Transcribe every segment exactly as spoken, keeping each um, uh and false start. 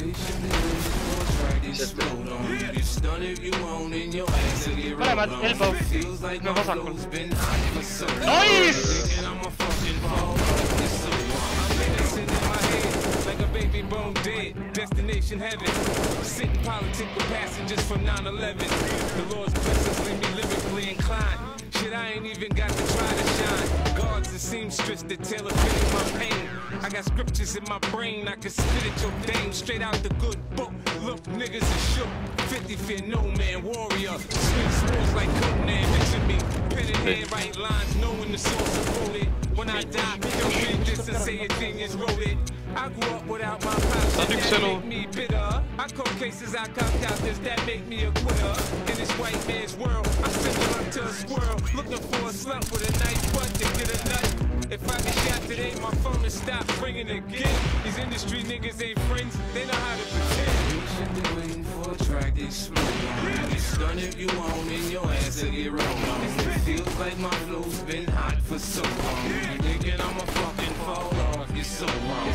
Mõlemad, elbow. No vasakul. Nice! Destination heaven, sitting political passengers from nine eleven. The Lord's blessings leave me lyrically inclined. Shit, I ain't even got to try to shine. Guards and seamstress that tailor fit my pain. I got scriptures in my brain, I can spit at your dame straight out the good book. Look, niggas is shook. fifty fear no man, warrior. Swing swords like Conan, picture me. Pen in hand, write lines, knowing the source of holy. When I die, don't read this and say a genius wrote it. I grew up without my pops, that make me bitter. I call cases, I copped out this, that make me a quitter. In this white man's world, I similar to a squirrel, looking for a slut with a nice butt to get a nut. If I get shot today, my phone will stop ringing again. These industry niggas ain't friends, they know how to pretend. You should be waiting for a track to explode. You stun if you want and your ass will get rolled on. It feels like my flow's been hot for so long. You thinking I'ma fucking fall off, you're so wrong.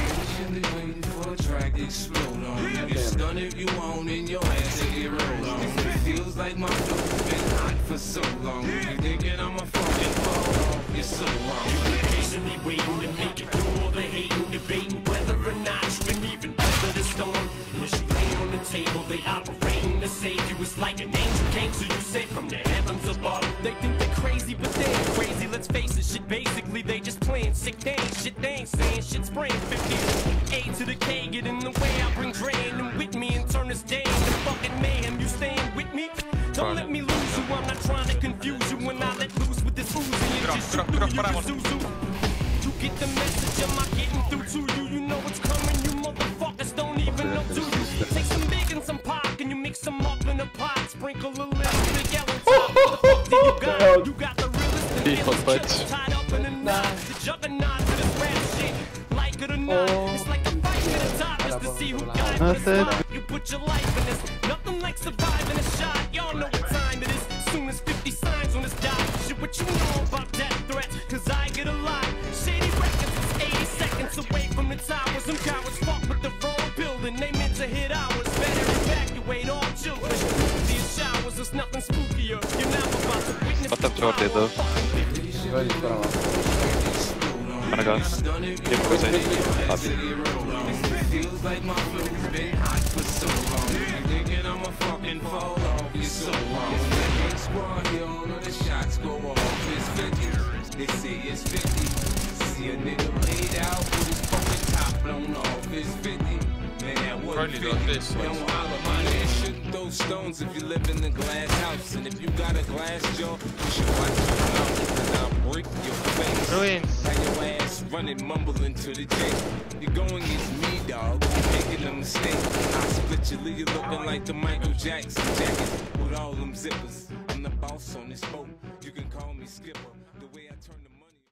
Be waiting for a track to explode on. You stun if you want and your ass will get rolled on. It feels like my flow's been hot for so long. You thinking I'ma fucking fall off, you're so wrong. You patiently waiting to make it through all the hating, debating whether or not you can even weather the storm. When she lay on the table, they operating to save you. It's like an angel came to you, say from the heavens above. They think they're crazy, but they ain't crazy. Let's face it, shit basically they just playing sick. They ain't shit, they ain't saying shit. Spraying fifty. A to the K, get in the way. I bring Drain and with me and turn this day into fucking mayhem. You staying with me? Don't let me lose you. I'm not trying to confuse you. When I let loose with this Uzi and just shoot through you, Zuzu. You get the message, am I getting through to you? You know what's coming, you motherfuckers don't even know to you. Take some big and some pop and you mix them up in a pot. Sprinkle a little bit yellow top. What the fuck do you got? You got the realest and realest tied up in a knot. The juggernaut to this rap shit. Like it or not, it's like a fight to the top just to see who got it. You put your life in this, nothing like surviving a shot. Y'all know what time it is. Soon as fifty signs on this dot. Shit, what you know about death threats? Cause I get a lot. Shady records is eighty seconds away from the towers. Some cowards fuck with the wrong building. They meant to hit ours. Better evacuate all children. These showers, there's nothing spookier. You're now about to witness the power of Mana gas. Dia pukul saya. Habis. Feels like my flow's been hot for so long. You thinking I'ma fucking fall off, you're so wrong. It's squad here, all of the shots go off. It's fifty, they say it's fifty. See a nigga laid out with his fucking top blown off. It's fifty, man that wasn't fifty. Don't holler, my man, shouldn't throw stones if you live in a glass house. And if you got a glass jaw, you should watch your mouth. Cause I'll break your face. Ruins. Like your ass running, mumbling to the J. You're going against me, dog. You're making a mistake. I split you, leave you looking like the Michael Jackson jacket with all them zippers. I'm the boss on this boat. You can call me Skipper. The way I turn the